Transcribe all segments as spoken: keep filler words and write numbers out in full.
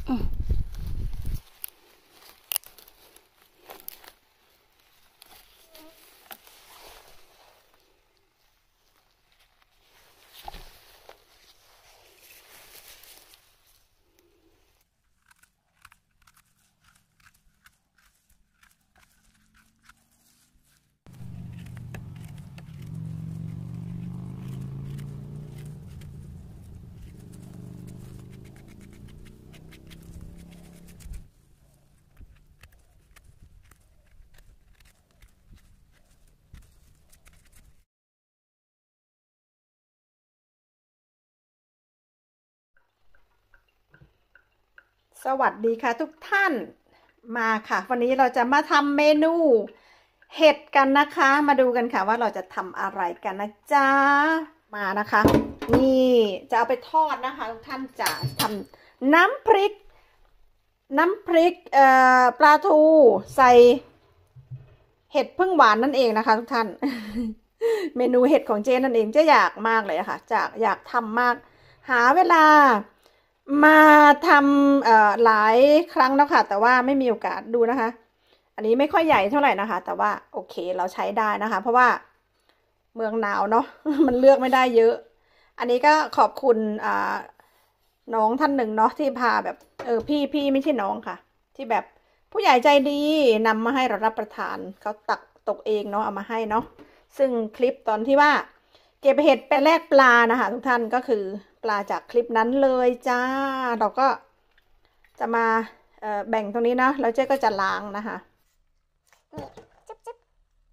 สวัสดีค่ะทุกท่านมาค่ะวันนี้เราจะมาทำเมนูเห็ดกันนะคะมาดูกันค่ะว่าเราจะทำอะไรกันนะจ๊ะมานะคะนี่จะเอาไปทอดนะคะทุกท่านจะทำน้ำพริกน้ำพริกเอ่อปลาทูใส่เห็ดพึ่งหวานนั่นเองนะคะทุกท่าน เมนูเห็ดของเจนั่นเองเจ๊อยากมากเลยค่ะจะอยากทำมากหาเวลามาทำเอ่อหลายครั้งแล้วค่ะแต่ว่าไม่มีโอกาสดูนะคะอันนี้ไม่ค่อยใหญ่เท่าไหร่นะคะแต่ว่าโอเคเราใช้ได้นะคะเพราะว่าเมืองหนาวเนาะ มันเลือกไม่ได้เยอะอันนี้ก็ขอบคุณอ่าน้องท่านหนึ่งเนาะที่พาแบบเออพี่พี่ไม่ใช่น้องค่ะที่แบบผู้ใหญ่ใจดีนำมาให้เรารับประทานเขาตักตกเองเนาะเอามาให้เนาะซึ่งคลิปตอนที่ว่าเก็บเห็ดไปแลกปลานะคะทุกท่านก็คือปลาจากคลิปนั้นเลยจ้าเราก็จะมาแบ่งตรงนี้นะแล้วเจ๊ก็จะล้างนะคะนี่จุ๊บจุ๊บ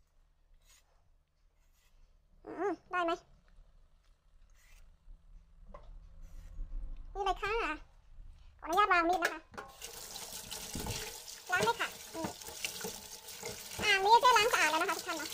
ได้ไหมนี่เลยค่ะขออนุญาตวางมีดนะคะล้างได้ค่ะนี่อ่างนี้เจ๊ล้างสะอาดแล้วนะคะทุกท่านเนาะ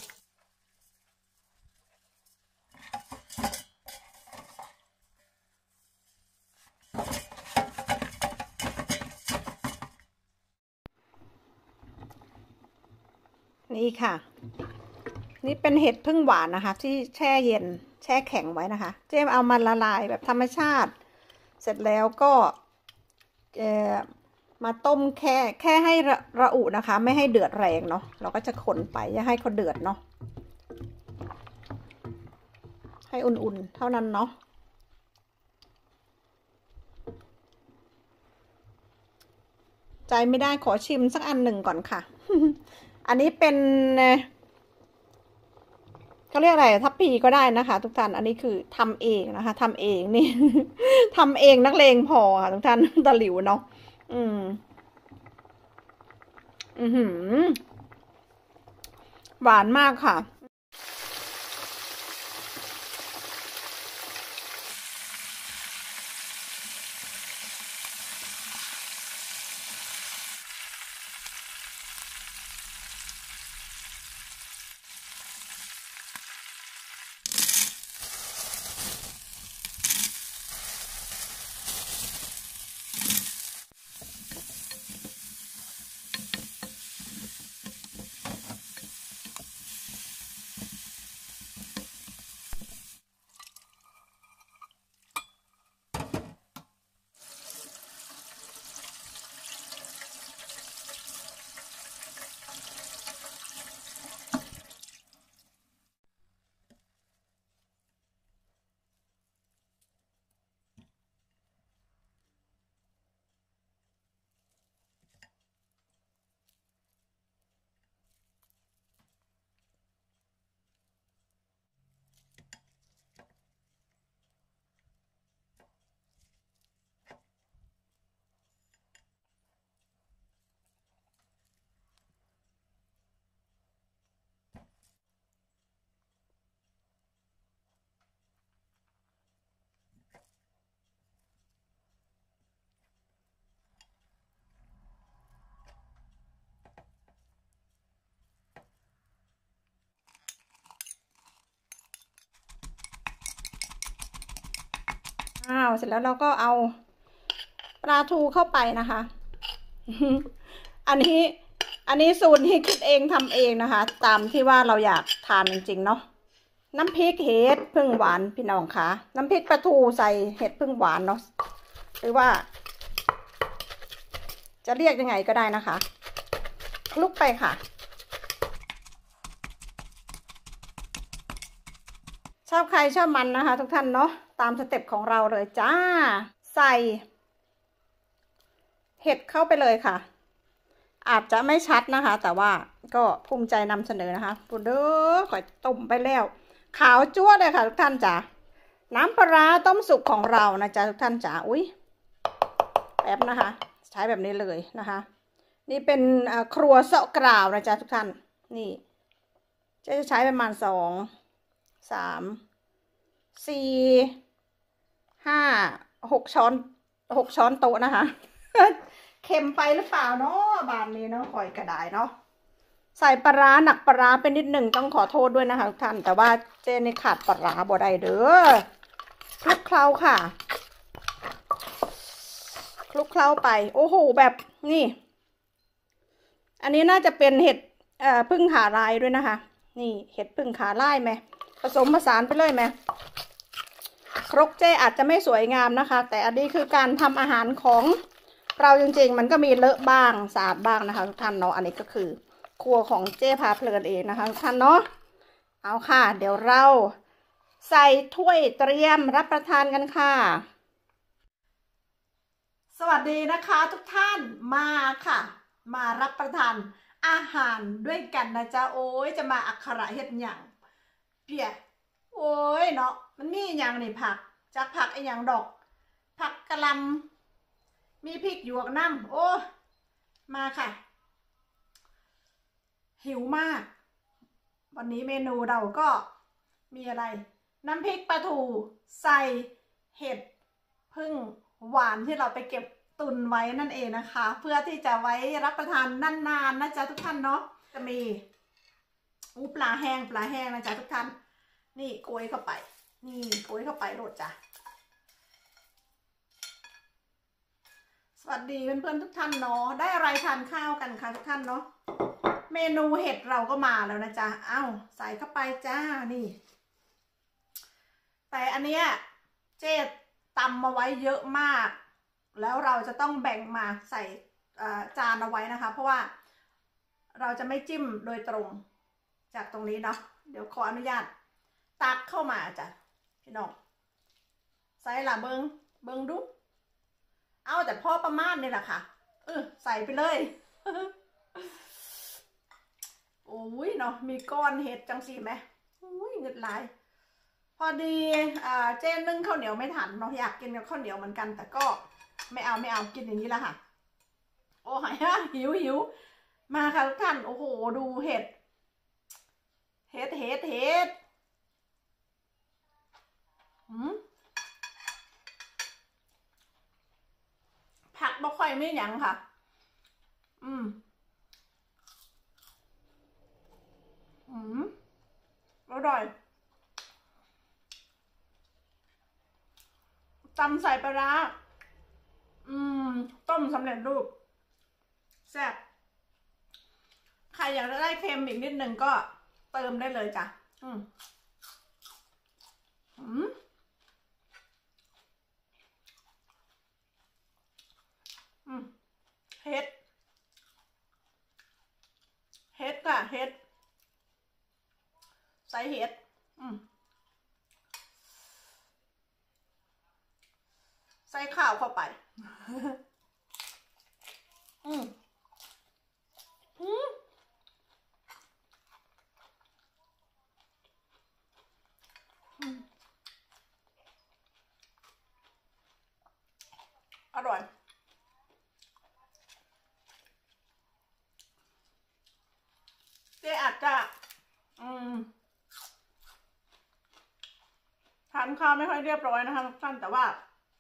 นี่ค่ะนี่เป็นเห็ดพึ่งหวานนะคะที่แช่เย็นแช่แข็งไว้นะคะเจ๊เอามาละลายแบบธรรมชาติเสร็จแล้วก็เอ่อมาต้มแค่แค่ให้ระระอุนะคะไม่ให้เดือดแรงเนาะเราก็จะคนไปอย่าให้เขาเดือดเนาะให้อุ่นๆเท่านั้นเนาะใจไม่ได้ขอชิมสักอันหนึ่งก่อนค่ะ อันนี้เป็นเขาเรียกอะไรทัพพีก็ได้นะคะทุกท่านอันนี้คือทำเองนะคะทำเองนี่ ทำเองนักเลงพอค่ะทุกท่านตะหลิวเนาะอืมอือหือหวานมากค่ะอ้าวเสร็จแล้วเราก็เอาปลาทูเข้าไปนะคะ อันนี้อันนี้สูตรที่คิดเองทำเองนะคะตามที่ว่าเราอยากทานจริงๆเนาะน้ำพริกเห็ดพึ่งหวานพี่น้องคะน้ำพริกปลาทูใส่เห็ดพึ่งหวานเนาะหรือว่าจะเรียกยังไงก็ได้นะคะคลุกไปค่ะชอบใครชอบมันนะคะทุกท่านเนาะตามสเต็ปของเราเลยจ้าใส่เห็ดเข้าไปเลยค่ะอาจจะไม่ชัดนะคะแต่ว่าก็ภูมิใจนำเสนอนะคะปูเด้อข่อยต้มไปแล้วขาวจั่วเลยค่ะทุกท่านจ๋าน้ำปลาต้มสุกของเรานะจ๊ะทุกท่านจ๋าอุ้ยแป๊บนะคะใช้แบบนี้เลยนะคะนี่เป็นครัวเสาะกราวนะจ๊ะทุกท่านนี่จะใช้ประมาณสองสามสี่ห้าหกช้อนหกช้อนโต๊ะนะคะ เค็มไปหรือเปล่าเนาะบานนี้เนาะข่อยกระดายเนาะใส่ปลาหนักปลาเป็นนิดหนึ่งต้องขอโทษด้วยนะคะทุกท่านแต่ว่าเจนนี่ขาดปลาบ่ได้เด้อคลุกเคล้าค่ะคลุกเคล้าไปโอ้โหแบบนี่อันนี้น่าจะเป็นเห็ดเอ่อพึ่งขาลายด้วยนะคะนี่เห็ดพึ่งขาลายไหมผสมผสานไปเลยไหมครกเจอาจจะไม่สวยงามนะคะแต่อันนี้คือการทำอาหารของเราจริงๆมันก็มีเลอะบ้างสะอาดบ้างนะคะทุกท่านเนาะอันนี้ก็คือครัวของเจ๊พาเพลินเองนะคะทุกท่านเนาะเอาค่ะเดี๋ยวเราใส่ถ้วยเตรียมรับประทานกันค่ะสวัสดีนะคะทุกท่านมาค่ะมารับประทานอาหารด้วยกันนะจ๊ะโอ้ยจะมาอักขระเฮ็ดหยังเปียโอ้ยเนาะมันมีอย่างนี่ผักจากผักไอ้อย่างดอกผักกะหล่ำมีพริกหยวกน้ำโอ้มาค่ะหิวมากวันนี้เมนูเราก็มีอะไรน้ำพริกปลาทูใส่เห็ดพึ่งหวานที่เราไปเก็บตุนไว้นั่นเองนะคะเพื่อที่จะไว้รับประทานนานๆ นะจ๊ะทุกท่านเนาะจะมีอู้ปลาแห้งปลาแห้งนะจ๊ะทุกท่านนี่โกยเข้าไปนี่โกยเข้าไปโรดจ้ะสวัสดีเพื่อนๆทุกท่านเนาะได้อะไรทานข้าวกันคะทุกท่านเนาะเมนูเห็ดเราก็มาแล้วนะจ๊ะเอ้าใส่เข้าไปจ้านี่แต่อันเนี้ยเจ๊ตำมาไว้เยอะมากแล้วเราจะต้องแบ่งมาใส่จานเอาไว้นะคะเพราะว่าเราจะไม่จิ้มโดยตรงจากตรงนี้เนาะเดี๋ยวขออนุญาตตักเข้ามาจ้ะพี่น้องใส่ละเบิงเบิงดูเอาแต่พอประมาณนี่แหละค่ะเออใส่ไปเลยโอ้ยเนาะมีก้อนเห็ดจังสิไหมโอ้ยเงืดไหลพอดีอ่าเจนนึ่งข้าวเหนียวไม่ทันเนาะอยากกินกับข้าวเหนียวเหมือนกันแต่ก็ไม่เอาไม่เอากินอย่างนี้ละค่ะโอ้ยหิวหิวมาค่ะทุกท่านโอ้โหดูเห็ดเห็ดเห็ดเห็ดหืมผักบ่ค่อยไม่หยังค่ะอืมอืมอร่อยตำใส่ปลาร้าอืมต้มสำเร็จรูปแซ่บใครอยากจะได้เค็มอีกนิดนึงก็เติมได้เลยจ้ะอืมอืมอืมเฮ็ดเฮ็ดค่ะเฮ็ดใส่เฮ็ดอืมใส่ข้าวเข้าไปอืมอืมอร่อยเจ๊อาจจะอืมทานข้าวไม่ค่อยเรียบร้อยนะคะทุกท่านแต่ว่า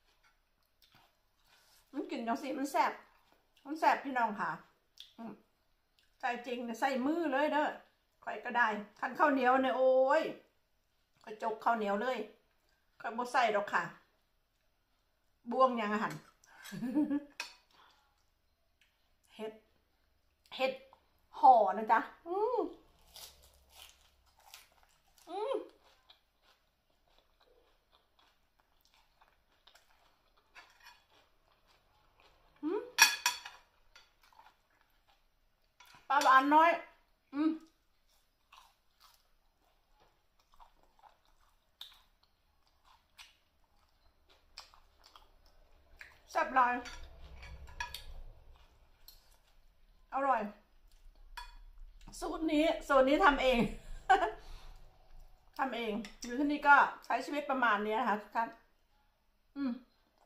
มันกลิ่นจังสีมันแสบมันแสบพี่น้องค่ะใส่จริงเนี่ยใส่มือเลยเด้อข่อยก็ได้คันข้าวเหนียวเนี่ยโอ้ยข่อยจกข้าวเหนียวเลยข่อยบ่ใส่ดอกค่ะบ่วงยังอาหารเห็ดเห็ดห่อนะจ๊ะอืมอืมปลาหวานน้อยอืมแซ่บเลยอร่อยสูตรนี้สูตรนี้ทำเอง ทำเองอยู่ที่นี่ก็ใช้ชีวิตประมาณนี้นะคะทุกท่านอืม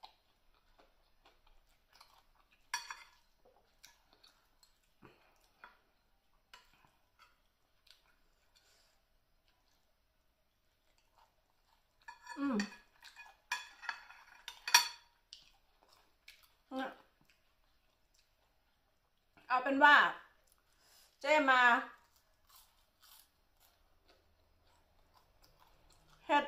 อืมเอาเป็นว่าเจ๊มาเฮ็ด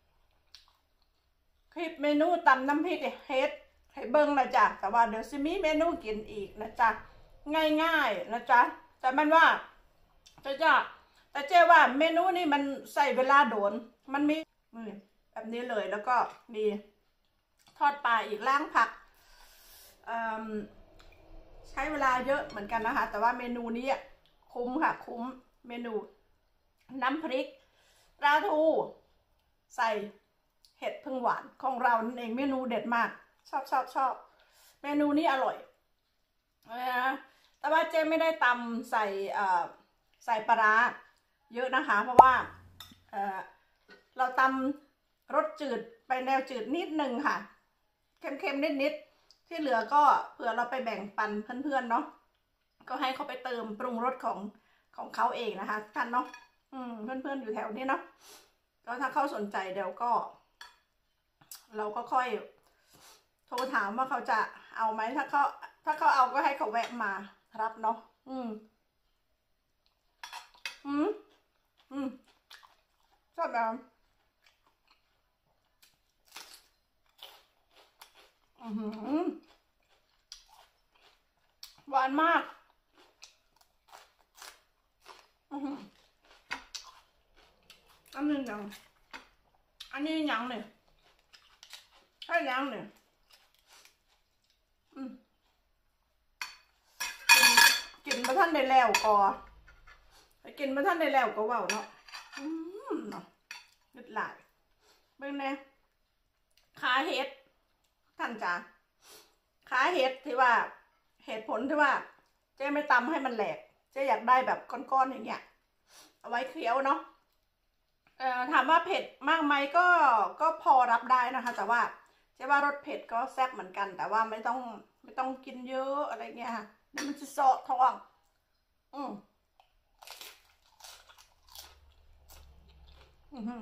คลิปเมนูตำน้ำพริกเฮ็ดให้เบิ้งนะจ๊ะแต่ว่าเดี๋ยวซิมีเมนูกินอีกนะจ๊ะง่ายๆนะจ๊ะแต่มันว่าจะจะแต่เจ๊ว่าเมนูนี้มันใส่เวลาโดนมันมีแบบนี้เลยแล้วก็มีทอดปลาอีกล้างผักใช้เวลาเยอะเหมือนกันนะคะแต่ว่าเมนูนี้คุ้มค่ะคุ้มเมนูน้ำพริกปลาทูใส่เห็ดพึ่งหวานของเราเองเมนูเด็ดมากชอบชอบชอบเมนูนี้อร่อยนะแต่ว่าเจ๊ไม่ได้ตำใส่ใส่ปลาเยอะนะคะเพราะว่าเเราตำรสจืดไปแนวจืดนิดนึงค่ะเค็มๆนิดๆที่เหลือก็เผื่อเราไปแบ่งปันเพื่อนๆเนาะก็ให้เขาไปเติมปรุงรสของของเขาเองนะคะท่านเนาะอืมเพื่อนๆอยู่แถวนี้เนาะก็ถ้าเขาสนใจเดี๋ยวก็เราก็ค่อยโทรถามว่าเขาจะเอาไหมถ้าเขาถ้าเขาเอาก็ให้เขาแวะมารับเนาะอืมอืมอืมชอบแบบอืมหวานมากอืมอันนี้ยังอันนี้ยังเนี่ยให้ยังเนี่ยอืมกินมาท่านได้แล้วก็กินมาท่านได้แล้วก็ว้าวเนาะอืมเนาะนึกหลายเบิ่งแน่ขาเห็ดท่านจ๋าขาเห็ดที่ว่าเหตุผลที่ว่าเจ๊ไม่ตำให้มันแหลกเจ๊อยากได้แบบก้อนๆอย่างเงี้ยเอาไว้เคี้ยวเนาะเอ่อถามว่าเผ็ดมากไหมก็ก็พอรับได้นะคะแต่ว่าเจ๊ว่ารสเผ็ดก็แซ่บเหมือนกันแต่ว่าไม่ต้องไม่ต้องกินเยอะอะไรเงี้ยค่ะเดี๋ยวมันจะเซาะท้องอืมอืม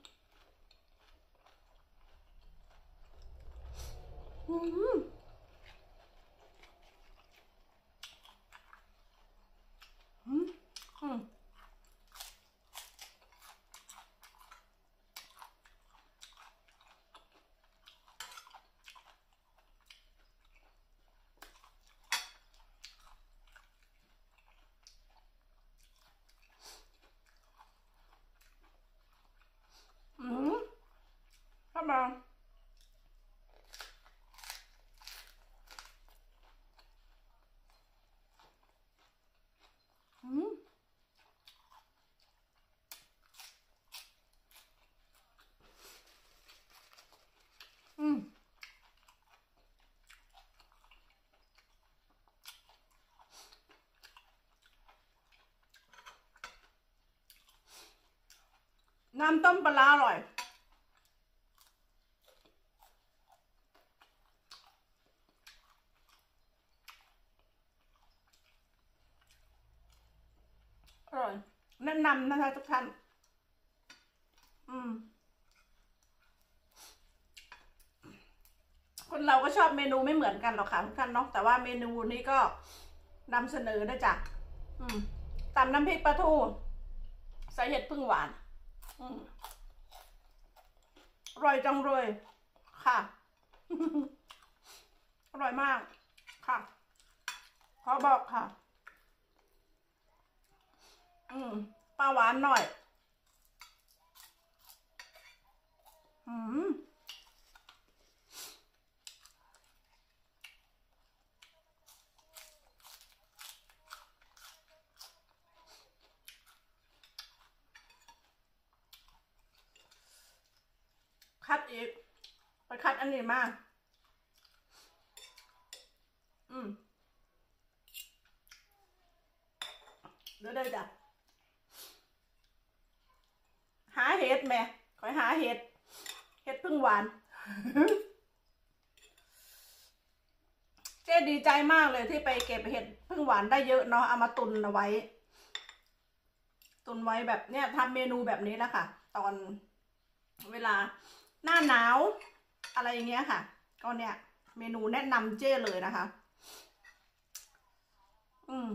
อืมอืมอืมอืมเข้ามาอืมอืมน้ำต้มปลาอร่อยอร่อยแนะนำนะคะทุกท่านอืมคนเราก็ชอบเมนูไม่เหมือนกันหรอกค่ะทุกท่านเนาะแต่ว่าเมนูนี้ก็นำเสนอได้จ้ะอืมตำน้ำพริกปลาทูใส่เห็ดพึ่งหวานอืมอร่อยจังเลยค่ะ อร่อยมากค่ะขอบอกค่ะอืมปลาหวานหน่อยอืมคัดอีกไปคัดอันนี้มาอืมเดี๋ยวได้จ้ะหาเห็ดแม่คอยหาเห็ดเห็ดพึ่งหวาน เจ๊ดีใจมากเลยที่ไปเก็บเห็ดพึ่งหวานได้เยอะเนาะเอามาตุนเอาไว้ตุนไว้แบบเนี้ยทำเมนูแบบนี้แล้วค่ะตอนเวลาหน้าหนาวอะไรอย่างเงี้ยค่ะก็เนี่ยเมนูแนะนำเจ้เลยนะคะอืม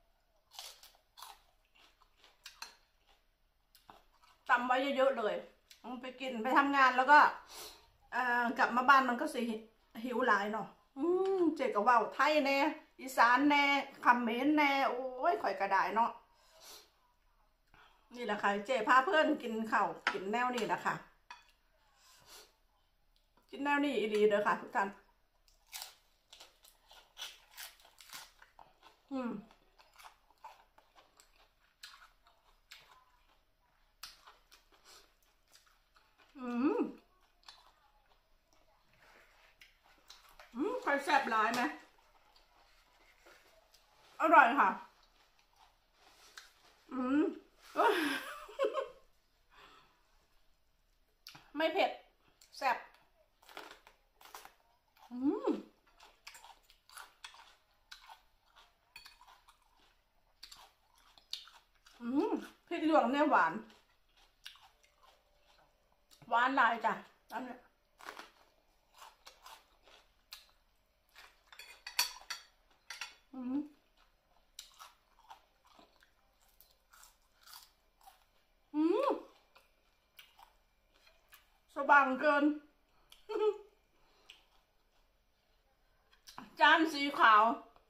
ตำไว้เยอะๆเลยไปกินไปทำงานแล้วก็กลับมาบ้านมันก็สิหิวหลายเนาะอืมเจ๊ก็ว่าไทยแน่อีสานแน่คำเขมรแน่โอ้ยข่อยกระไดเนาะนี่แหละค่ะเจ๊พาเพื่อนกินข้าวกินแนวนี่แหละค่ะกินแนวนี้อีดีเด้อค่ะทุกท่านอืมอืมอืมใครแซ่บหลายไหมอร่อยค่ะอืมไม่เผ็ดแซ่บอืมอืมพริกหยวกเนี่ยหวานหวานลายจ้ะอันนี้อืมอืมสว่างเกิน จานสีขาว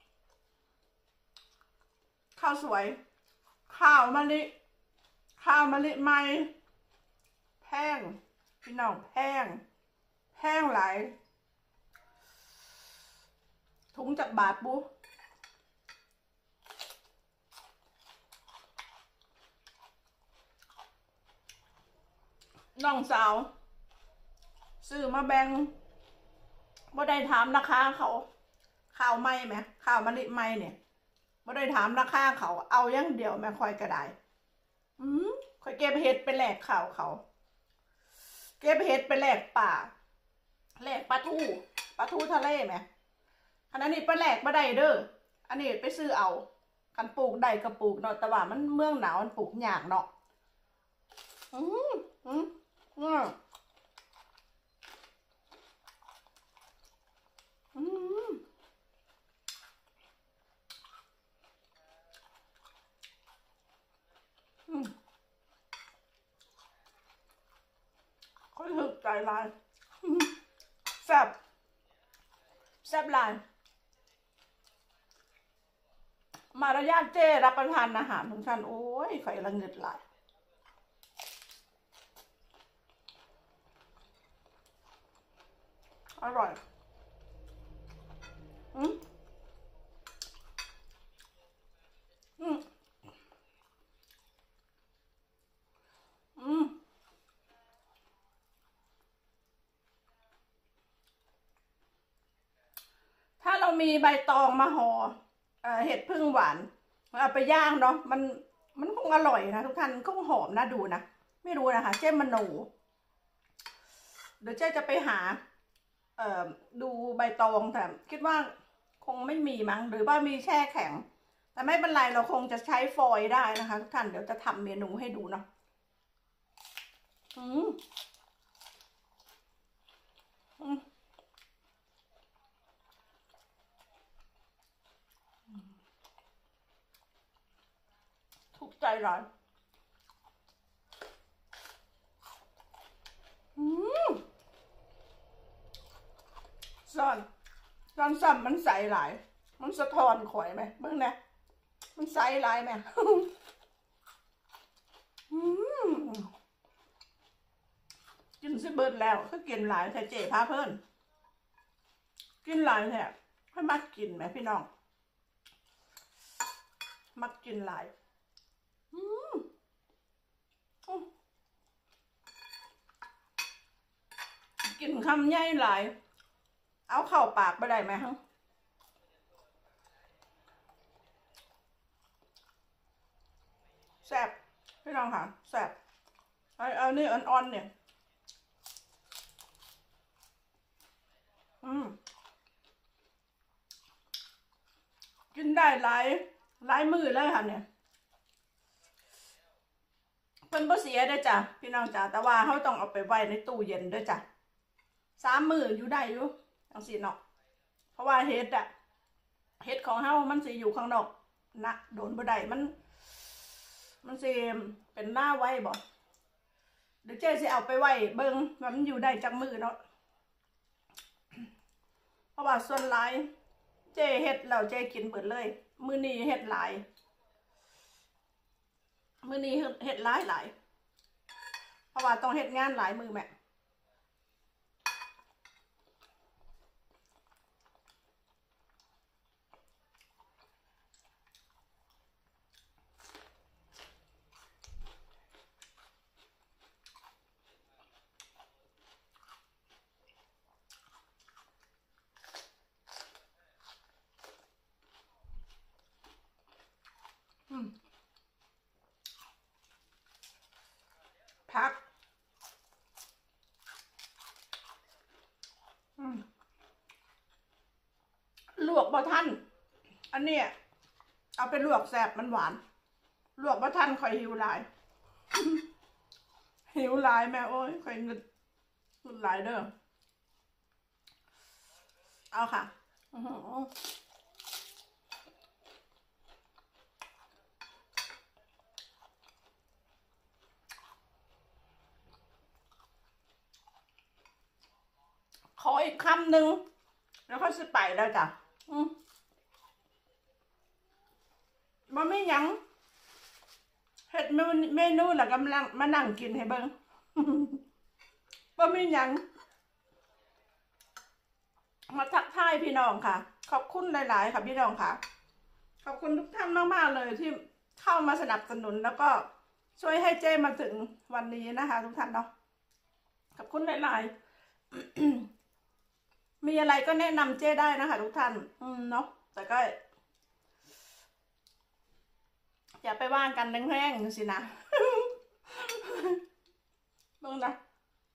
ข้าวสวยข้าวมะลิข้าวมะลิไหมแพงพี่น้องแพงแพงหลายถุงจากบาทบุน้องสาวซื้อมาแบ่งบ่ได้ถามราคาเขาข้าวไหมไหมข้าวมะลิไหมเนี่ยบ่ได้ถามราคาเขาเอาอย่างเดียวแม่คอยกระไดอืมคอยเก็บเห็ดไปแลกข้าวเขาเก็บเห็ดไปแลกป่าแลกปลาทูปลาทูทะเลไหมอันนั้นนี่ไปแลกมาได้เด้ออันนี้ไปซื้อเอากันปลูกได้ก็ปลูกเนาะแต่ว่ามันเมืองหนาวมันปลูกยากเนาะอืมอืมอืมอืมอืมค่อยถึกใจลายแซ่บแซ่บลายมารยาทเจ้รับประทานอาหารของฉันโอ้ยไฟละเงิดหลายอร่อยอืมอืมอืมถ้าเรามีใบตองมาห่อเห็ดพึ่งหวานเอาไปย่างเนาะมันมันคงอร่อยนะทุกท่านก็หอมนะดูนะไม่รู้นะคะเจ๊มโนเดี๋ยวเจ๊จะไปหาเอ่อดูใบตองแต่คิดว่าคงไม่มีมั้งหรือว่ามีแช่แข็งแต่ไม่เป็นไรเราคงจะใช้ฟอยล์ได้นะคะทุกท่านเดี๋ยวจะทำเมนูให้ดูเนาะอืมอืมถูกใจร้านอืมซ่อนซ่อนซ้ำมันใสหลายมันสะท้อนข่อยไหมเบิ่งนะมันใสหลายไหมอืมกินซิเบิร์ดแล้วก็กินหลายแต่เจ๊พาเพิ่นกินหลายแท้ให้มักกินไหมพี่น้องมักกินหลายอืมกินคำใหญ่หลายเอาเข้าปากไปได้ไหมฮะแซ่บพี่น้องค่ะแซ่บไอ้เอานี่อ่อนๆเนี่ยอืมกินได้หลายหลายมือเลยค่ะเนี่ยเป็นบ่เสียได้จ้ะพี่น้องจ้ะแต่ว่าเขาต้องเอาไปไว้ในตู้เย็นด้วยจ้ะสามมืออยู่ได้อยู่จังสิเนาะเพราะว่าเห็ดอะเห็ดของเฮามันสิอยู่ข้างนอกนะโดนบ่ได้มันมันสิเป็นหน้าไว้บ่เดี๋ยวเจ๊สิเอาไปไว้เบิ่งว่ามันอยู่ได้จักมือเนาะเพราะว่าส่วนหลายเจ๊เห็ดแล้วเจ๊กินเบิดเลยมื้อนี้เห็ดหลายมื้อนี้เห็ดหลายหลายเพราะว่าต้องเห็ดงานหลายมือแม่พักลวกบะทันอันเนี้ยเอาไปลวกแซ่บมันหวานลวกบะทันคอยหิวหลาย หิวหลายแม่โอ้ยคอยเงินเงินหลายเด้อเอาค่ะขออีกคำหนึ่งแล้วก็สิไปแล้วจ้ะมันไม่ยังเห็ดเมนูหลักกำลังมานั่งกินให้เบิ้งมันไม่ยังมาทักทายพี่น้องค่ะขอบคุณหลายๆค่ะพี่น้องค่ะขอบคุณทุกท่านมากๆเลยที่เข้ามาสนับสนุนแล้วก็ช่วยให้เจ้มาถึงวันนี้นะคะทุกท่านเนาะขอบคุณหลายๆมีอะไรก็แนะนำเจ้ได้นะคะทุกท่านอืมเนาะแต่ก็อย่าไปว่างกันแรงๆสินะเบิ่งนะ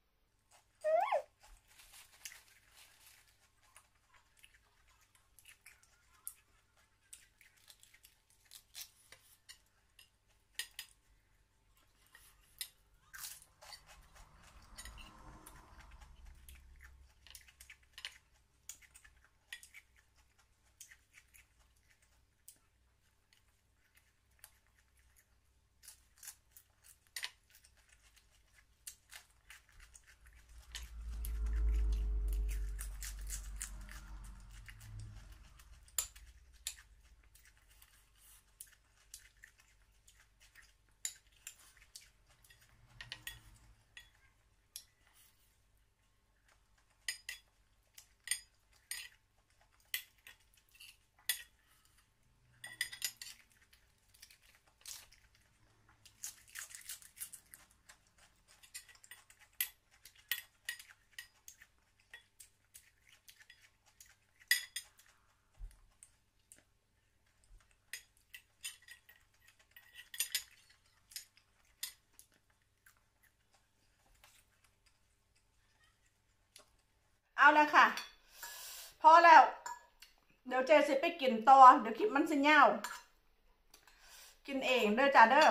เอาแล้วค่ะพอแล้วเดี๋ยวเจสิไปกินต่อเดี๋ยวคลิปมันสิเงากินเองเด้อจ้าเด้อ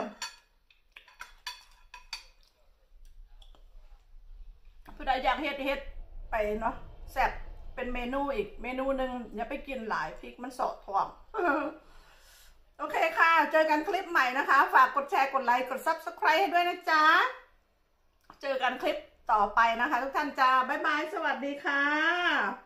ผู้ใดอยากเฮ็ดเฮ็ดไปเนาะแซ่บเป็นเมนูอีกเมนูหนึ่งอย่าไปกินหลายพริกมันสอดท้องโอเคค่ะเจอกันคลิปใหม่นะคะฝากกดแชร์กดไลค์กด ซับสไครบ์ ให้ด้วยนะจ๊ะเจอกันคลิปต่อไปนะคะทุกท่านจ้าบ๊ายบายสวัสดีค่ะ